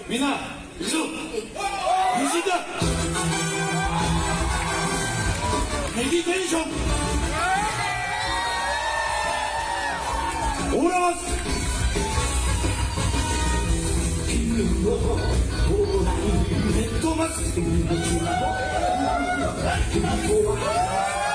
みんな行くぞ。無人だ。メディテーションオーラマス。ネットマス。